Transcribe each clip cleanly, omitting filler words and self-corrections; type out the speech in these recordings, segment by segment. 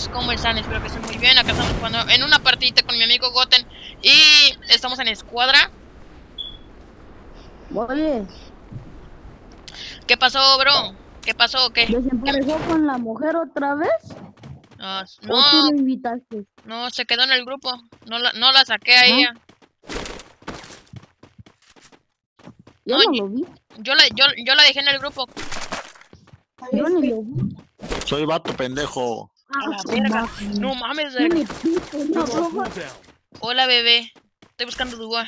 amigos, ¿cómo están? Espero que estén muy bien. Acá estamos jugando en una partidita con mi amigo Goten y estamos en escuadra. Oye, ¿Qué pasó, bro? ¿Qué pasó? ¿Qué? ¿desemparejó con la mujer otra vez? ¿O tú No, lo invitaste? no, se quedó en el grupo. No la saqué a ella. Yo No, no lo vi. Yo la dejé en el grupo. Yo ni lo vi. Soy vato pendejo. A la verga. No mames, Yo ni verga. pito, no, rojo. Hola, bebé. Estoy buscando Dua.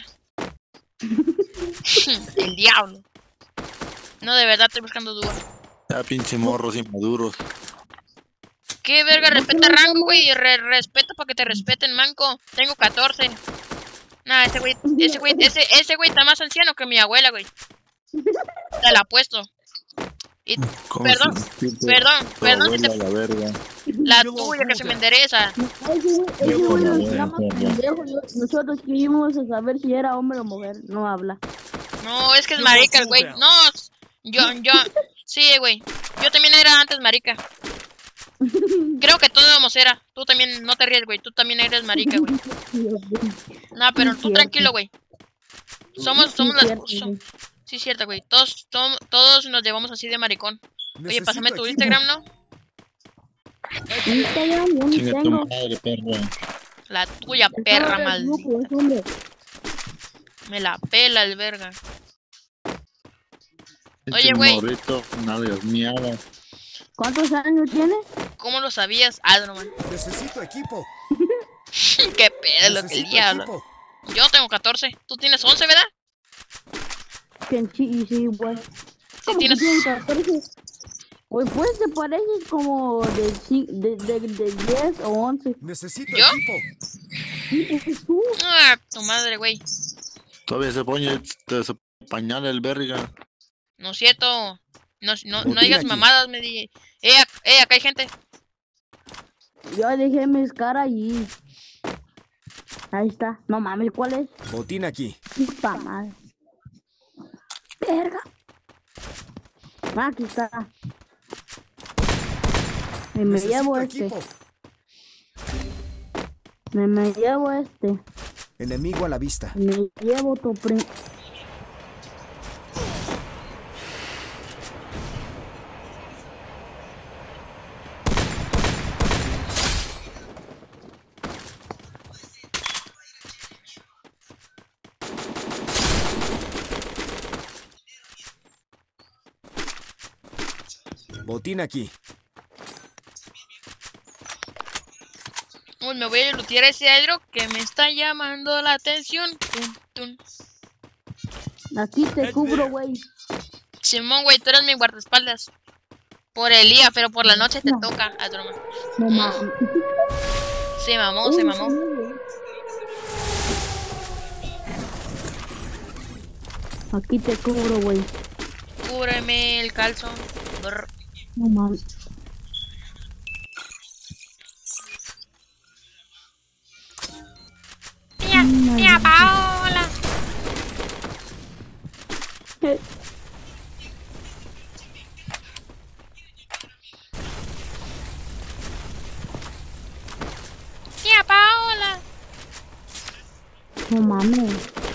El diablo. No, de verdad estoy buscando Dua. Ya pinche morros inmaduros. ¿Qué verga? Respeta rango, güey. Respeta para que te respeten, manco. Tengo 14. Nah, ese güey está más anciano que mi abuela, güey. Te la apuesto. Y, perdón si te... La verga. La tuya que se me endereza. Ese güey nos llama pendejo. Nosotros queríamos saber si era hombre o mujer. No habla. No, es que es marica el güey. No, sí, güey. Yo también era antes marica. Creo que todos éramos era. Tú también, no te ríes, güey. Tú también eres marica, güey. No, pero tú tranquilo, güey. Somos las... Sí, cierto, güey. Todos nos llevamos así de maricón. Oye, pásame tu Instagram, ¿no? Instagram, yo no Chinga tu tengo. madre, perro. La tuya, perra maldita. Me la pela el verga. Oye, güey. Morrito, nalgas miadas. ¿Cuántos años tienes? ¿Cómo lo sabías? Adroman. Necesito equipo. Qué pedo lo que el diablo. Equipo. Yo tengo 14. Tú tienes 11, ¿verdad? Sí, güey. Sí, tienes... Güey, pues te pareces como de 10 o 11. Necesito ¿Yo? equipo. Sí, pues tú. Ah, tu madre, güey. Todavía se pone pañal el verga. No es cierto. No Botín digas aquí. mamadas, me dije. Acá hay gente. Yo dejé mis caras y... Ahí está. No mames, ¿cuál es? Botín aquí. Puta madre. Verga. Aquí está. Y me llevo Necesito este. equipo. Me llevo este. Enemigo a la vista. Me llevo tu Botín aquí. Uy, me voy a lootear ese hidro que me está llamando la atención. Tun. Aquí te cubro, güey. Simón, güey, tú eres mi guardaespaldas. Por el día, pero por la noche te No. toca. Adroma. No mames. Se mamó. Aquí te cubro, güey. Cúbreme el calzón. Brr. No mames. Tía Paola. Tía Paola. No mames.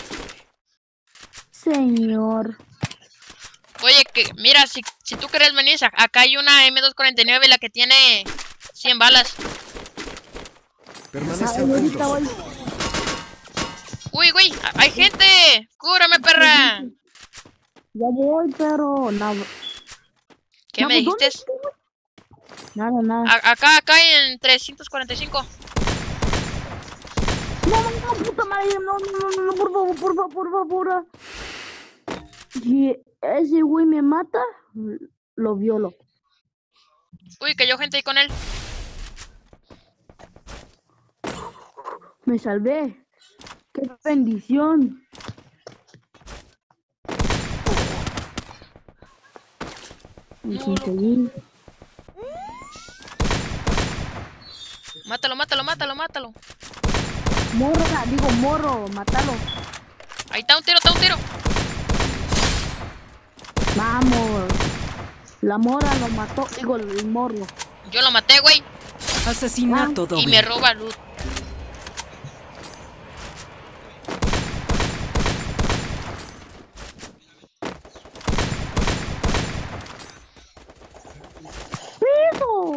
Señor. Oye, que mira, si tú querés venir, acá hay una M249, la que tiene 100 balas. Permanece Ay, ahorita juntos. voy. Uy, güey, hay gente. Cúbrame, perra. Ya voy, pero nada. ¿Qué me dijiste? Nada. Acá en 345. No, puta madre, no, por favor. Si ese güey me mata, lo violo. Uy, cayó gente ahí con él. Me salvé. ¡Qué bendición! Me No, conseguí. Mátalo. Morro, mátalo. Ahí está un tiro. Vamos. La mora lo mató, el morro. Yo lo maté, güey. Asesinato doble. Y me roba loot. ¡Piso!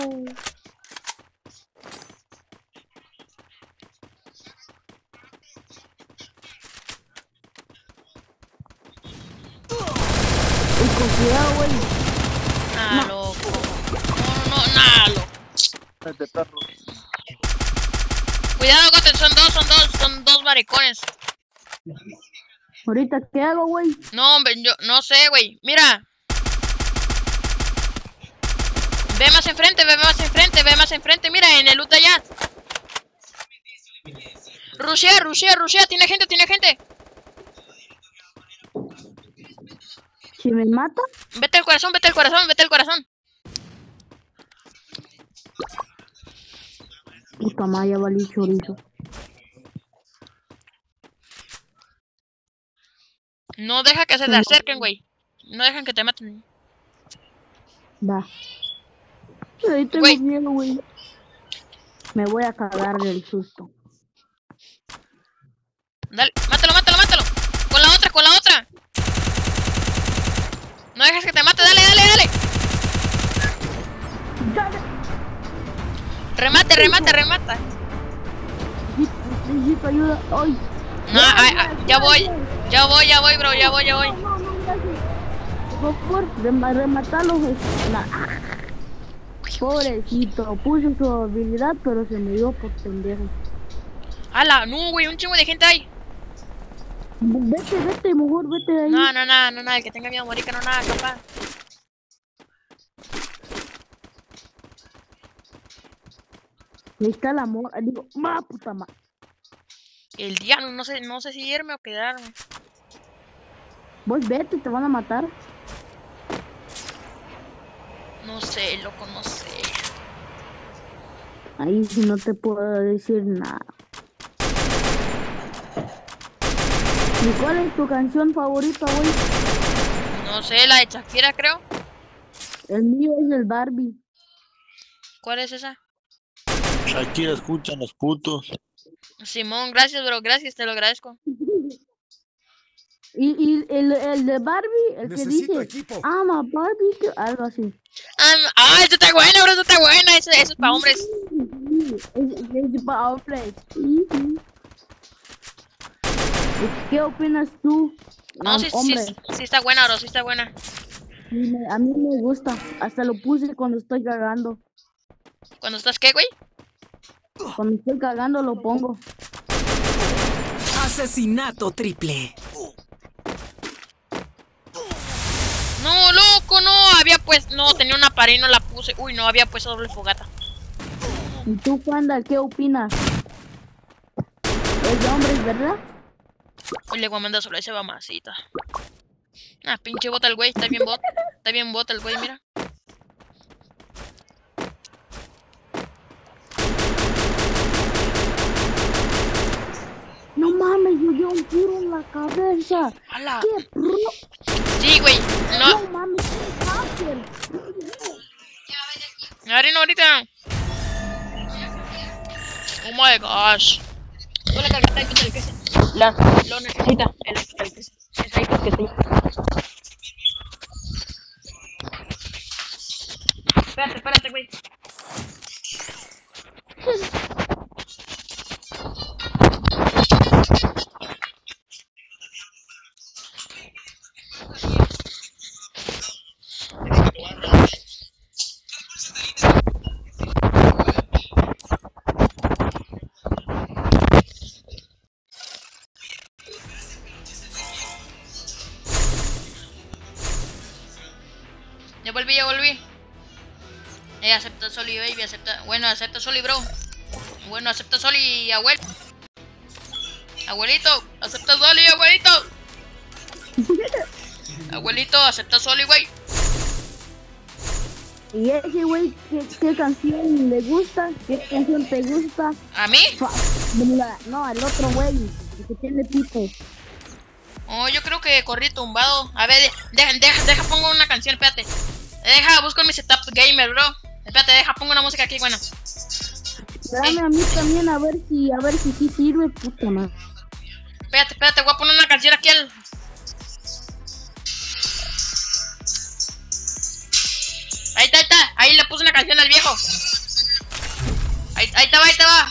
Y con cuidado, güey. Nah, loco. No, nah, loco. De perro. Cuidado, Goten, son dos maricones. Ahorita, ¿qué hago, güey? No, hombre, yo no sé, güey. Mira. Ve más enfrente, ve más enfrente. Mira, en el loot de allá. Rushea. Tiene gente. Si me mata, Vete al corazón. puta madre, ya valí chorizo. No deja que se te acerquen, güey. No dejan que te maten. Va. Ahí tengo Güey. miedo, güey. Me voy a cagar del susto. Dale, mátalo. Con la otra. No dejes que te mate, dale. Remata. Necesito ayuda. ¡Ay! No, ya voy, bro, ya voy. No, gracias. Por favor, rematalo. Pobrecito, puse su habilidad, pero se me dio por pendejo. ¡Hala! No, güey, un chingo de gente hay. Vete, mejor vete de ahí. No, el que tenga miedo a morir, que no nada, capaz. Ahí está el amor. Digo, puta madre. El diablo, no sé si irme o quedarme. Vos vete, te van a matar. No sé, loco, no sé. Ahí sí no te puedo decir nada. ¿Y cuál es tu canción favorita, güey? No sé, la de Shakira, creo. El mío es el Barbie. ¿Cuál es esa? Shakira, escuchan los putos. Simón, gracias, bro, gracias, te lo agradezco. Y el de Barbie, el Necesito que dice, equipo. ama Barbie, algo así. Eso está buena, bro, eso está buena. Eso es para hombres. Es para hombres. Sí. ¿Qué opinas tú? No, sí está buena, bro, sí está buena. Sí, a mí me gusta. Hasta lo puse cuando estoy cagando. ¿Cuándo estás qué, güey? Cuando estoy cagando lo pongo. Asesinato triple. No, loco, no. Tenía una pared y no la puse. Uy, no, había puesto doble fogata. ¿Y tú, Panda, qué opinas? Es de hombres, ¿verdad? Uy, le voy a mandar sobre ese mamacita. Pinche bota el güey, está bien bota el güey, mira. No mames, me dio un tiro en la cabeza. ¡Hala! ¡Qué pro! Sí, güey, No no. mames, qué hacker. Arena ahorita. Oh my gosh. Tú la cargaste ahí, quítale que se. Lo necesita. Es ahí que sí. Espérate, güey. Ya volví. Acepta Soli, baby, acepta. Bueno, acepta Soli, bro. Bueno, acepta Soli, Abuelito, acepta Soli, abuelito. Abuelito, acepta Soli, güey. ¿Y ese güey qué canción le gusta? ¿Qué canción te gusta? ¿A mí? No, al otro güey, el que tiene pito. Oh, yo creo que corrí tumbado. A ver, deja, pongo una canción, espérate. Busco mi setup gamer, bro. Espérate, pongo una música aquí, bueno. Dame a mí también a ver si sí sirve, puta madre. Espérate, voy a poner una canción aquí al... Ahí está, ahí le puse una canción al viejo. Ahí te va.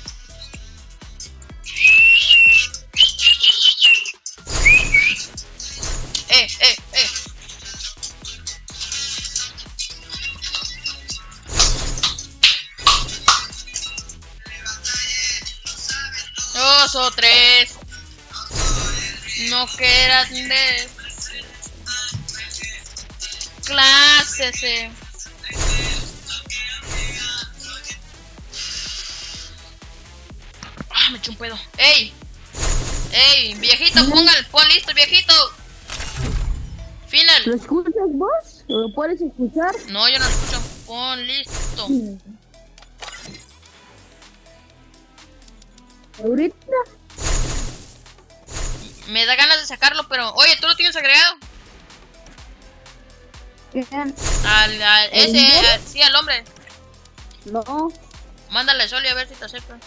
Dos o tres. No quieras de clases. Me eché un pedo. ¡Ey! Viejito, pon listo, viejito. Final. ¿Lo escuchas vos? ¿Lo puedes escuchar? No, yo no lo escucho. Pon listo. ¿Ahorita? Me da ganas de sacarlo, pero... Oye, ¿tú lo tienes agregado? ¿Quién? Sí, al hombre. No. Mándale a Soli a ver si te acepta.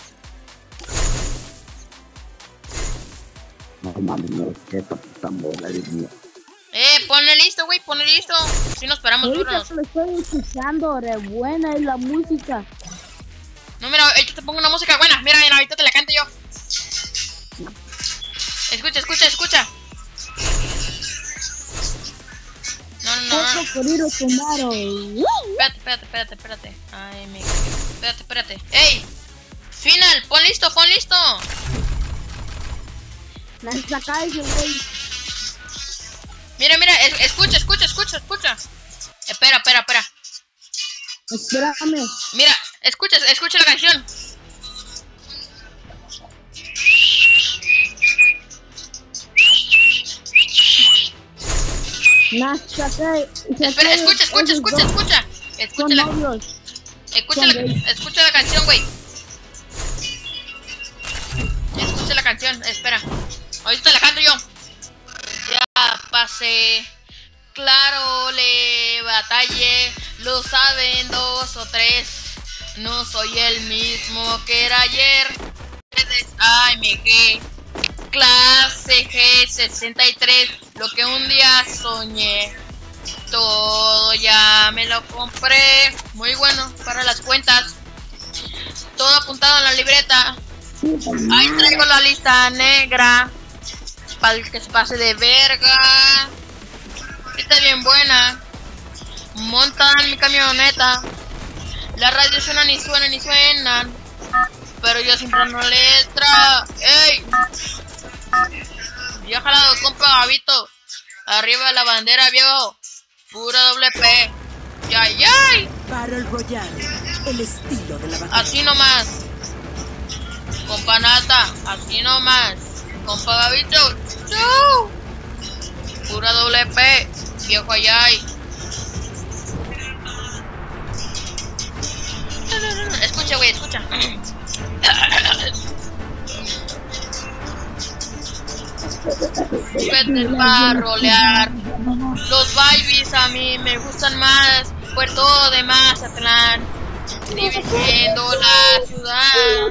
No mames, no, esta puta mola, Dios mío. Ponle listo, güey, ponle listo. Si nos esperamos Ahorita turnos. lo estoy escuchando, re buena es la música. No, mira, ahorita te pongo una música buena. Mira, ahorita te la canto yo. Escucha. No. Cocodrilo Tomaro. Espérate. Ay, espérate. ¡Ey! Final, pon listo. La sacáis, güey. Mira, escucha. Espera. Espérame. Mira, escucha la canción. Espera, escucha. Son novios. Escucha la canción, güey. Escucha la canción, espera. Ahorita te la canto yo. Ya pasé, claro, le batallé. Lo saben 2 o 3. No soy el mismo que era ayer. AMG, clase G63. Lo que un día soñé. Todo ya me lo compré. Muy bueno para las cuentas. Todo apuntado en la libreta. Ahí traigo la lista negra. Para el que se pase de verga. Está bien buena. Montan mi camioneta. Las radios suenan y suenan. Pero yo siempre no letra. ¡Ey! Ya jalado, compa Gabito. Arriba la bandera, viejo. Pura doble P. ¡Yay! Battle Royale, el estilo de la batalla. Así nomás. Compa Nata, así nomás. Compa Gabito. ¡Chau! Pura doble P. Viejo Yay. Escucha, güey, escucha. Vete para rolear. Los babies a mí me gustan más. Puerto de Mazatlán, dividiendo la ciudad.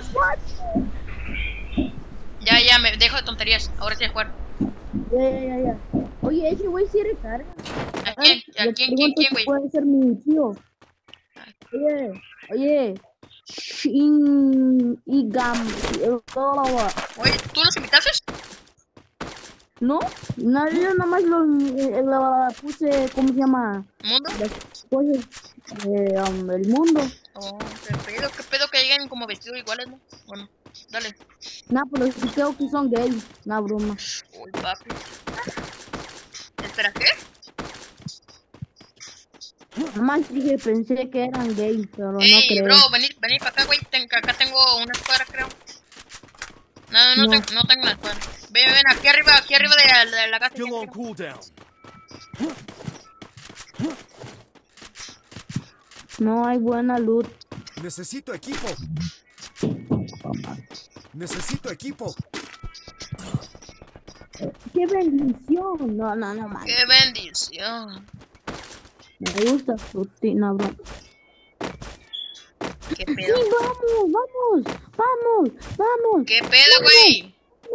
Ya, me dejo de tonterías. Ahora sí de jugar. Ya. Oye, ese güey sí recarga. ¿A quién? ¿Quién, güey? Puede ser mi tío. Oye. Igam. Oye, ¿tú los invitaste? No, yo nada más lo puse, ¿cómo se llama? ¿Mundo? Después, el mundo. Oh, qué pedo que lleguen como vestidos iguales, ¿no? Bueno, dale. Nah, pero si creo que son gays, una broma. Uy, papi. ¿Espera qué? Nada más dije, pensé que eran gays, pero no creo. Bro, vení para acá, güey. Acá tengo una escuadra, creo. No tengo una escuadra. Ven, aquí arriba de la casa. No hay buena loot. Necesito equipo. ¡Qué bendición! No, man. ¡Qué bendición! Me gusta rutina, bro. ¡Qué pedo? Sí, vamos. ¿Qué pedo, güey?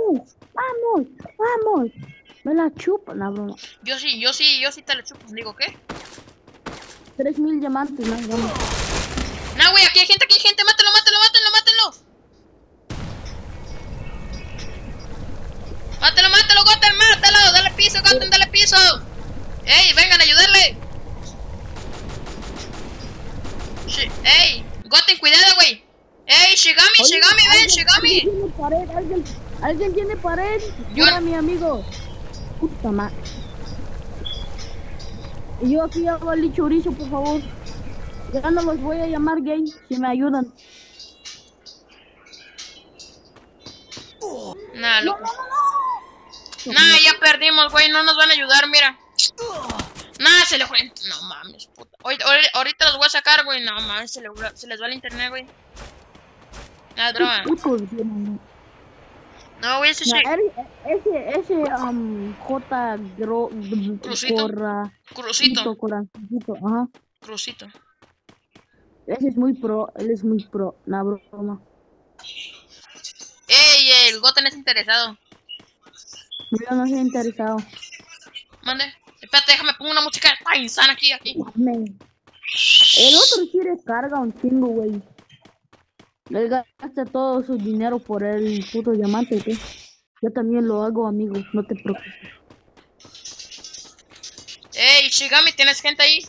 Vamos. Me la chupan, la broma. Yo sí te lo chupo. Digo, ¿qué? 3000 diamantes, no, vamos. No, güey, aquí hay gente, mátalo. Mátalo, Goten, mátalo. Dale piso, Goten, dale piso. Ey, vengan a ayudarle. Ey, Goten, cuidado, güey. Ey, Shigami, ven, Shigami. Alguien tiene pared. Yo- Mira, mi amigo. Puta madre. Y yo aquí hago el chorizo, por favor. Ya no los voy a llamar gay si me ayudan. Nah, loco. Nah, ya perdimos, güey. No nos van a ayudar, mira. Nah, se le fue. No mames, puta. Ahorita los voy a sacar, güey. No mames, se les va el internet, güey. Nah, droga. No, güey, ese Ese J Crucito. Crucito. corazoncito, ajá. Crucito. Ese es muy pro, él es muy pro, la broma. Ey, el Goten es interesado. Yo no estoy interesado. Mande. Espérate, déjame pongo una música tan insana aquí. El otro sí descarga un chingo, güey. Él gasta todo su dinero por el puto diamante, ¿qué? Yo también lo hago, amigo, no te preocupes. Ey, Shigami, ¿tienes gente ahí?